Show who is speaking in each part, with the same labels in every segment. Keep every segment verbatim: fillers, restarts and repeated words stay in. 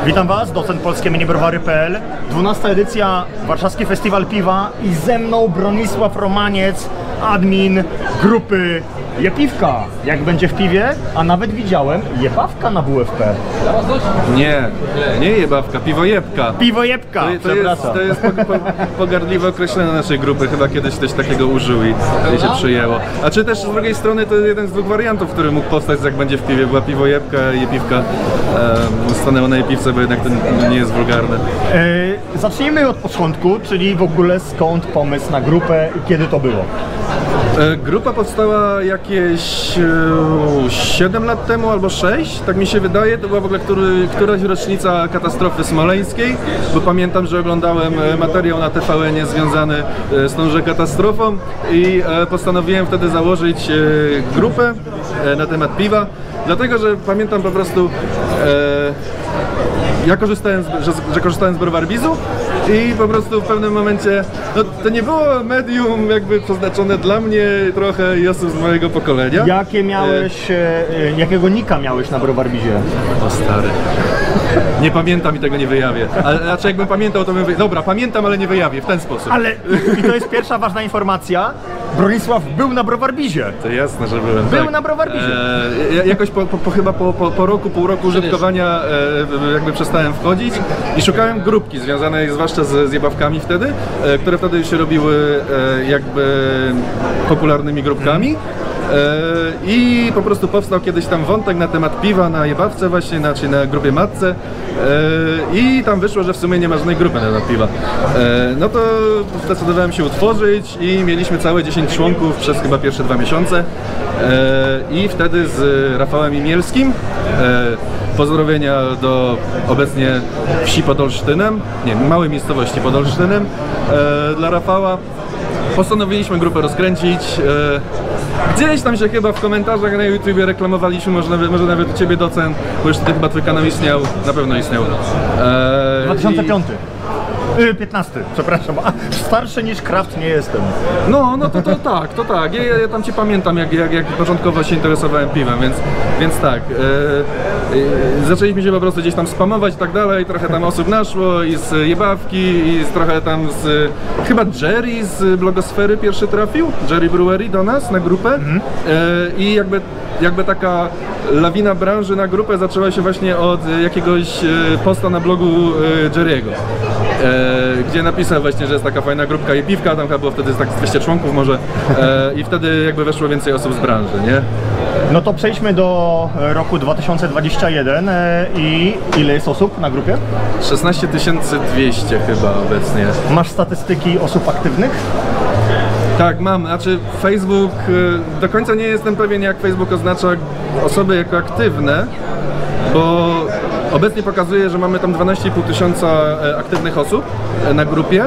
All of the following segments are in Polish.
Speaker 1: Witam Was, docent polskie minibrowary kropka p l. dwunasta edycja Warszawski Festiwal Piwa i ze mną Bronisław Romaniec, admin grupy Jepiwka. Jak będzie w piwie, a nawet widziałem Jebawka na W F P.
Speaker 2: Nie, nie Jebawka, Piwojebka.
Speaker 1: Piwojebka,
Speaker 2: to, to, jest, to jest po, po, pogardliwe określenie naszej grupy, chyba kiedyś ktoś takiego użył i, i się przyjęło. A czy też z drugiej strony to jeden z dwóch wariantów, który mógł powstać, jak będzie w piwie, była Piwojebka, Jepiwka e, stanęła na Jepiwce, bo jednak to nie jest wulgarne.
Speaker 1: E, zacznijmy od początku, czyli w ogóle skąd pomysł na grupę i kiedy to było?
Speaker 2: E, grupa powstała jakieś e, siedem lat temu albo sześć, tak mi się wydaje. To była w ogóle który, któraś rocznica katastrofy smoleńskiej, bo pamiętam, że oglądałem materiał na T V N-ie związany e, z tąże katastrofą i e, postanowiłem wtedy założyć e, grupę e, na temat piwa, dlatego że pamiętam po prostu e, ja korzystałem z, że, że korzystałem z browaru Bizu i po prostu w pewnym momencie, no to nie było medium jakby przeznaczone dla mnie trochę i osób z mojego pokolenia.
Speaker 1: Jakie miałeś, e, jakiego nika miałeś na browar Bizie?
Speaker 2: O stary. Nie pamiętam i tego nie wyjawię. Ale znaczy jakbym pamiętał, to bym wy... Dobra, pamiętam, ale nie wyjawię, w ten sposób.
Speaker 1: Ale i to jest pierwsza ważna informacja. Bronisław był na browar Bizie.
Speaker 2: To jasne, że byłem.
Speaker 1: Był
Speaker 2: tak.
Speaker 1: na browar Bizie.
Speaker 2: E, jakoś po, po, po, chyba po, po, po roku, pół roku użytkowania e, jakby przestałem wchodzić i szukałem grupki związanej zwłaszcza z, z jebawkami wtedy, e, które wtedy się robiły e, jakby popularnymi grupkami. I po prostu powstał kiedyś tam wątek na temat piwa na Jebawce właśnie, znaczy na grupie matce i tam wyszło, że w sumie nie ma żadnej grupy na temat piwa. No to zdecydowałem się utworzyć i mieliśmy całe dziesięć członków przez chyba pierwsze dwa miesiące i wtedy z Rafałem Imielskim, pozdrowienia do obecnie wsi pod Olsztynem, nie, małej miejscowości pod Olsztynem, dla Rafała postanowiliśmy grupę rozkręcić. Gdzieś tam się chyba w komentarzach na YouTubie reklamowaliśmy, może nawet, może nawet u Ciebie, docent, bo już wtedy chyba Twój kanał istniał, na pewno istniał.
Speaker 1: Eee, dwa tysiące piąty. I... piętnasty, przepraszam, a starszy niż Kraft nie jestem.
Speaker 2: No, no to, to tak, to tak. Ja, ja tam Cię pamiętam, jak, jak, jak początkowo się interesowałem piwem, więc, więc tak. E, e, zaczęliśmy się po prostu gdzieś tam spamować i tak dalej, trochę tam osób naszło i z Jebawki, i z, trochę tam z... Chyba Jerry z Blogosfery pierwszy trafił, Jerry Brewery do nas na grupę mhm. e, i jakby, jakby taka lawina branży na grupę zaczęła się właśnie od jakiegoś posta na blogu Jerry'ego. E, gdzie napisał właśnie, że jest taka fajna grupka Jepiwka, tam chyba było wtedy tak dwieście członków może e, i wtedy jakby weszło więcej osób z branży, nie?
Speaker 1: No to przejdźmy do roku dwa tysiące dwudziestego pierwszego e, i ile jest osób na grupie?
Speaker 2: szesnaście tysięcy dwieście chyba obecnie.
Speaker 1: Masz statystyki osób aktywnych?
Speaker 2: Tak, mam, znaczy Facebook, do końca nie jestem pewien, jak Facebook oznacza osoby jako aktywne, bo obecnie pokazuje, że mamy tam dwanaście i pół tysiąca aktywnych osób na grupie,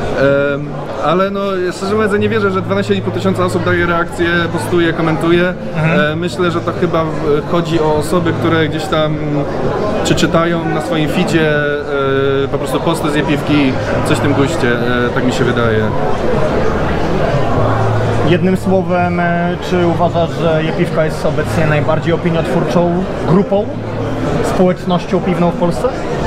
Speaker 2: ale no szczerze mówiąc nie wierzę, że dwanaście i pół tysiąca osób daje reakcje, postuje, komentuje. Mhm. Myślę, że to chyba chodzi o osoby, które gdzieś tam czy czytają na swoim feedzie po prostu posty z Jepiwki, coś w tym guście, tak mi się wydaje.
Speaker 1: Jednym słowem, czy uważasz, że Jepiwka jest obecnie najbardziej opiniotwórczą grupą, społecznością piwną w Polsce?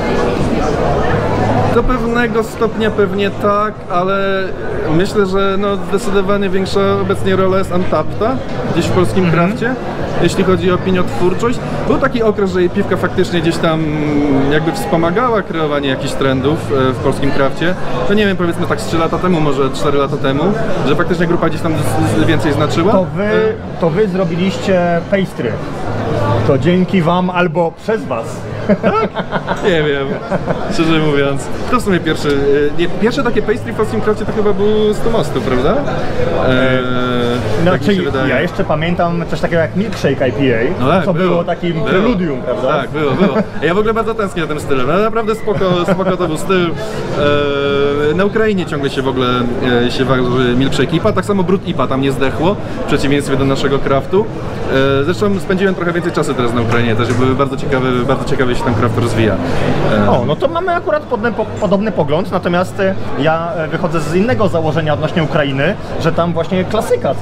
Speaker 2: Do pewnego stopnia pewnie tak, ale myślę, że no zdecydowanie większa obecnie rola jest Untappda gdzieś w polskim mm-hmm. krafcie, jeśli chodzi o opiniotwórczość. Był taki okres, że Jepiwka faktycznie gdzieś tam jakby wspomagała kreowanie jakichś trendów w polskim krafcie. To nie wiem, powiedzmy tak z trzy lata temu, może cztery lata temu, że faktycznie grupa gdzieś tam więcej znaczyła.
Speaker 1: To wy, to wy zrobiliście pastry. To dzięki wam albo przez was.
Speaker 2: Nie wiem, szczerze mówiąc. To w sumie pierwszy, nie, pierwsze takie pastry w polskim krafcie to chyba był sto mostu, prawda? Eee,
Speaker 1: no,
Speaker 2: tak mi się wydaje.
Speaker 1: Ja jeszcze pamiętam coś takiego jak Milkshake I P A, no tak, co było, było takim było. preludium, prawda?
Speaker 2: Tak, było, było. Ja w ogóle bardzo tęsknię za tym stylem, ale naprawdę spoko, spoko to był styl. Eee, na Ukrainie ciągle się w ogóle e, się waży Milkshake I P A, tak samo Brut I P A tam nie zdechło, w przeciwieństwie do naszego kraftu. E, zresztą spędziłem trochę więcej czasu teraz na Ukrainie, też były bardzo ciekawe, bardzo ciekawe się tam kraft rozwija. E...
Speaker 1: O, no to mamy akurat podobny, podobny pogląd, natomiast ja wychodzę z innego założenia odnośnie Ukrainy, że tam właśnie klasyka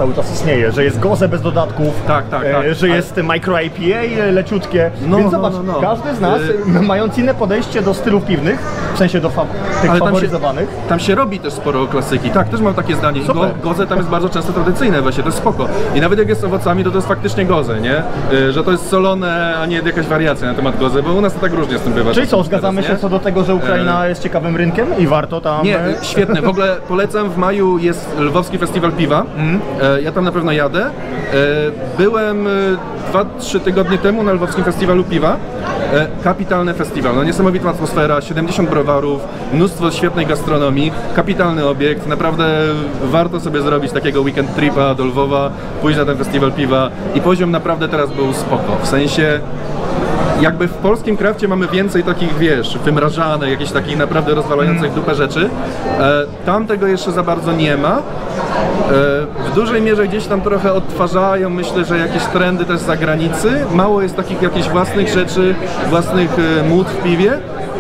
Speaker 1: cały czas istnieje, że jest goze bez dodatków,
Speaker 2: Tak, tak, tak.
Speaker 1: e, że jest micro I P A leciutkie,
Speaker 2: No,
Speaker 1: więc
Speaker 2: no,
Speaker 1: zobacz,
Speaker 2: no, no.
Speaker 1: każdy z nas,
Speaker 2: Y-
Speaker 1: mając inne podejście do stylów piwnych, w sensie do fa tych
Speaker 2: Ale tam się,
Speaker 1: faworyzowanych,
Speaker 2: tam się robi też sporo klasyki. Tak, też mam takie zdanie. Go,
Speaker 1: Super.
Speaker 2: goze tam jest bardzo często tradycyjne, właśnie to jest spoko. I nawet jak jest z owocami, to to jest faktycznie goze, nie? Y, Że to jest solone, a nie jakaś wariacja na temat gozy, bo u nas to tak różnie z tym bywa.
Speaker 1: czyli co,
Speaker 2: czasem
Speaker 1: zgadzamy
Speaker 2: teraz,
Speaker 1: się co do tego, że Ukraina jest ciekawym rynkiem i warto tam...
Speaker 2: Nie,
Speaker 1: e,
Speaker 2: y, świetne. W ogóle polecam, w maju jest Lwowski Festiwal Piwa. E, Ja tam na pewno jadę. E, Byłem dwa trzy tygodnie temu na Lwowskim Festiwalu Piwa. E, Kapitalny festiwal, no niesamowita atmosfera, siedemdziesiąt browarów, mnóstwo świetnej gastronomii, kapitalny obiekt, naprawdę warto sobie zrobić takiego weekend tripa do Lwowa, pójść na ten festiwal piwa i poziom naprawdę teraz był spoko, w sensie jakby w polskim krafcie mamy więcej takich, wiesz, wymrażanych, jakichś takich naprawdę rozwalających dupę rzeczy. E, tam tego jeszcze za bardzo nie ma. E, w dużej mierze gdzieś tam trochę odtwarzają, myślę, że jakieś trendy też z zagranicy. Mało jest takich jakichś własnych rzeczy, własnych e, mód w piwie.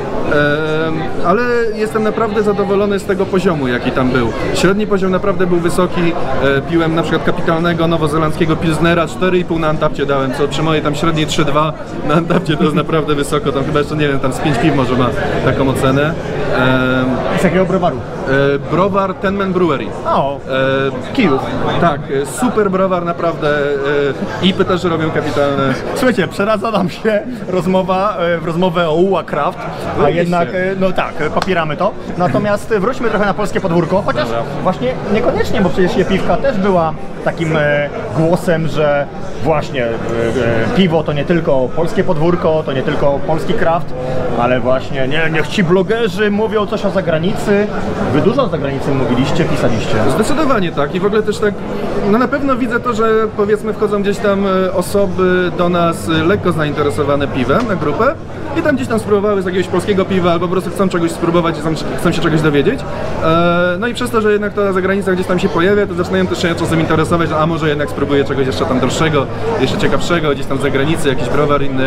Speaker 2: Ehm, ale jestem naprawdę zadowolony z tego poziomu, jaki tam był. Średni poziom naprawdę był wysoki. E, piłem na przykład kapitalnego nowozelandzkiego Pilsnera, cztery i pół na Antapcie dałem, co przy mojej tam średniej trzy dwa na Antapcie to jest naprawdę wysoko. Tam chyba jeszcze, nie wiem, tam z pięć piw może ma taką ocenę. Ehm,
Speaker 1: z jakiego browaru?
Speaker 2: e, browar Ten Man Brewery.
Speaker 1: O,
Speaker 2: E, Kijów. Tak, e, super browar naprawdę. E, I P też robią kapitalne.
Speaker 1: słuchajcie, przeradza nam się rozmowa e, w rozmowę o U A Craft, a
Speaker 2: Oczywiście.
Speaker 1: jednak, e, no tak, e, popieramy to. Natomiast e, wróćmy trochę na polskie podwórko, chociaż
Speaker 2: Dobra.
Speaker 1: właśnie niekoniecznie, bo przecież Jepiwka też była takim e, głosem, że właśnie e, e, piwo to nie tylko polskie podwórko, to nie tylko polski craft, ale właśnie nie, niech ci blogerzy mówią coś o zagranicy. Wy dużo o zagranicy mówiliście, pisaliście.
Speaker 2: Zdecydowanie tak i w ogóle też tak, no na pewno widzę to, że powiedzmy wchodzą gdzieś tam e, osoby do nas e, lekko zainteresowane piwem na grupę i tam gdzieś tam spróbowały z jakiegoś polskiego piwa albo po prostu chcą czegoś spróbować i chcą, chcą się czegoś dowiedzieć. E, no i przez to, że jednak ta zagranica gdzieś tam się pojawia, to zaczynają też się czasem interesować, że a może jednak spróbuję czegoś jeszcze tam droższego, jeszcze ciekawszego, gdzieś tam z zagranicy, jakiś browar inny.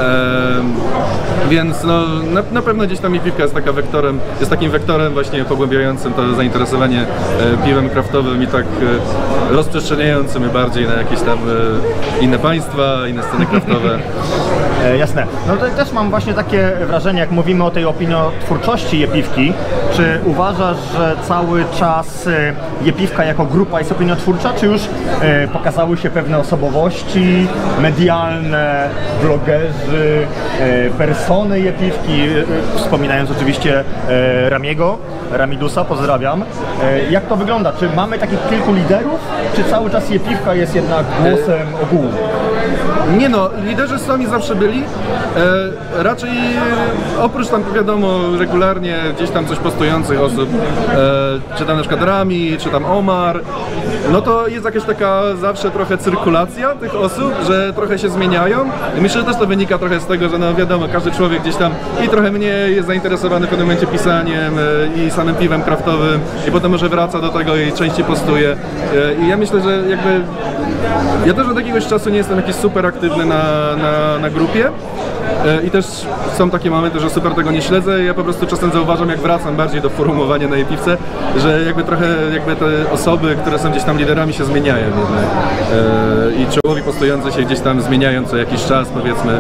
Speaker 2: E, więc no na, na pewno gdzieś tam i piwka jest taka wektorem, jest takim wektorem właśnie pogłębiającym to zainteresowanie e, piwem kraftowym i tak e, rozprzestrzeniającym je bardziej na jakieś tam e, inne państwa, inne sceny kraftowe.
Speaker 1: E, jasne. No to też mam właśnie takie wrażenie, jak mówimy o tej opiniotwórczości Jepiwki. Czy uważasz, że cały czas e, Jepiwka jako grupa jest opiniotwórcza, czy już e, pokazały się pewne osobowości medialne, blogerzy, e, persony Jepiwki, e, wspominając oczywiście e, Ramiego, Ramidusa, pozdrawiam. E, jak to wygląda? Czy mamy takich kilku liderów, czy cały czas Jepiwka jest jednak głosem ogółu?
Speaker 2: Nie no, liderzy sami zawsze byli. E, raczej e, oprócz tam wiadomo regularnie gdzieś tam coś postujących osób, e, czy tam na przykład Rami, czy tam Omar, no to jest jakaś taka zawsze trochę cyrkulacja tych osób, że trochę się zmieniają. I myślę, że też to wynika trochę z tego, że no wiadomo, każdy człowiek gdzieś tam i trochę mniej jest zainteresowany w pewnym momencie pisaniem e, i samym piwem kraftowym i potem może wraca do tego i częściej postuje. E, I ja myślę, że jakby ja też od jakiegoś czasu nie jestem jakiś super aktywny na, na, na grupie e, i też są takie momenty, że super tego nie śledzę. Ja po prostu czasem zauważam, jak wracam bardziej do forumowania na Jepiwce, że jakby trochę jakby te osoby, które są gdzieś tam liderami, się zmieniają jednak. E, i czołowi postujący się gdzieś tam zmieniają co jakiś czas, powiedzmy.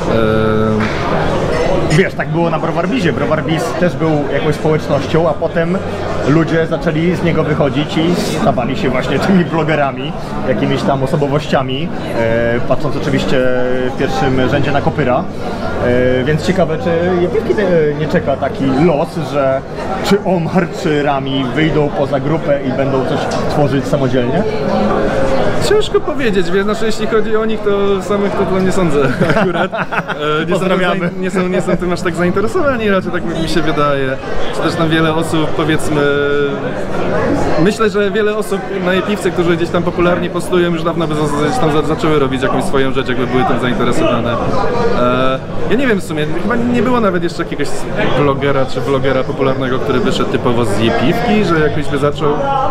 Speaker 2: E,
Speaker 1: Wiesz, tak było na Browarbizie. Browarbiz też był jakąś społecznością, a potem ludzie zaczęli z niego wychodzić i stawali się właśnie tymi blogerami, jakimiś tam osobowościami, e, patrząc oczywiście w pierwszym rzędzie na Kopyra. E, więc ciekawe, czy Jepiwki nie czeka taki los, że czy Omar, czy Rami wyjdą poza grupę i będą coś tworzyć samodzielnie?
Speaker 2: Ciężko powiedzieć, wiesz, znaczy jeśli chodzi o nich, to samych to, to nie sądzę akurat. E, nie,
Speaker 1: Pozdrawiamy.
Speaker 2: Są, nie, są, nie są tym aż tak zainteresowani, raczej tak mi się wydaje. Czy też tam wiele osób, powiedzmy, myślę, że wiele osób na Jepiwce, którzy gdzieś tam popularnie postują, już dawno by gdzieś tam za, zaczęły robić jakąś swoją rzecz, jakby były tym zainteresowane. E, ja nie wiem w sumie, chyba nie było nawet jeszcze jakiegoś blogera czy vlogera popularnego, który wyszedł typowo z Jepiwki, że jakoś by zaczął.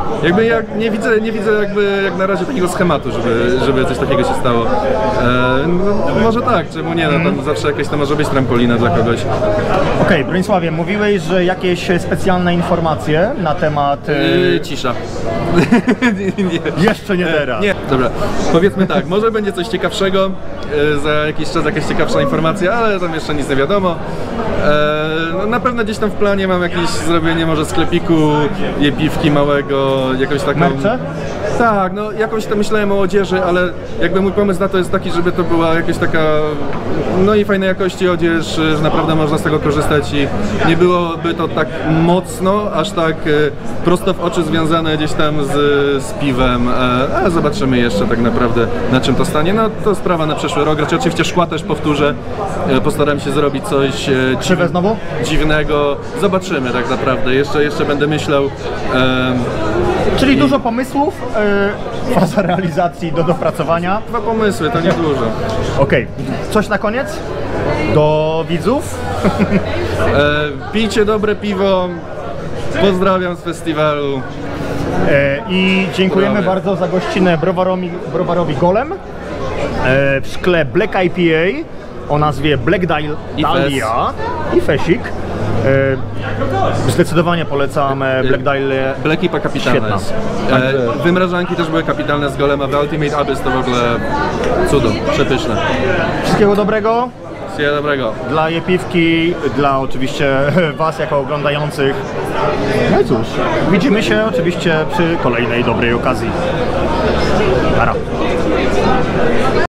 Speaker 2: Jakby ja nie widzę, nie widzę jakby jak na razie takiego schematu, żeby, żeby coś takiego się stało. E, no, może tak, czemu nie, no tam zawsze jakaś to może być trampolina dla kogoś.
Speaker 1: Okej, okay, Bronisławie, mówiłeś, że jakieś specjalne informacje na temat...
Speaker 2: Yy, cisza.
Speaker 1: nie. Jeszcze nie teraz.
Speaker 2: Nie, dobra. Powiedzmy tak, może będzie coś ciekawszego, yy, za jakiś czas jakaś ciekawsza informacja, ale tam jeszcze nic nie wiadomo. Yy, no, na pewno gdzieś tam w planie mam jakieś zrobienie może sklepiku, jepiwki małego, jakąś taką...
Speaker 1: Mercze?
Speaker 2: Tak, no jakąś tam myślałem o odzieży, ale jakby mój pomysł na to jest taki, żeby to była jakaś taka no i fajnej jakości odzież, że naprawdę można z tego korzystać i nie byłoby to tak mocno, aż tak prosto w oczy związane gdzieś tam z, z piwem, a zobaczymy jeszcze tak naprawdę na czym to stanie. No to sprawa na przyszły rok, raczej oczywiście szkła też powtórzę, postaram się zrobić coś
Speaker 1: Krzywe znowu?
Speaker 2: dziwnego, zobaczymy tak naprawdę, jeszcze, jeszcze będę myślał.
Speaker 1: Czyli dużo pomysłów, yy, faza realizacji do dopracowania.
Speaker 2: Dwa pomysły, to nie dużo.
Speaker 1: Okej, okay. Coś na koniec? Do widzów?
Speaker 2: e, pijcie dobre piwo, pozdrawiam z festiwalu.
Speaker 1: E, I dziękujemy
Speaker 2: Brawy.
Speaker 1: bardzo za gościnę browarowi, browarowi Golem e, w szkle Black I P A o nazwie Black Dahlia i Fesik. E, zdecydowanie polecam Black Dahlia.
Speaker 2: Black I P A kapitalne.
Speaker 1: Świetna.
Speaker 2: E, wymrażanki też były kapitalne z Golema, w Ultimate Abyss to w ogóle cudo, przepyszne.
Speaker 1: Wszystkiego dobrego.
Speaker 2: Wszystkiego dobrego.
Speaker 1: Dla Jepiwki, dla oczywiście Was jako oglądających. No i cóż, widzimy się oczywiście przy kolejnej dobrej okazji. Para.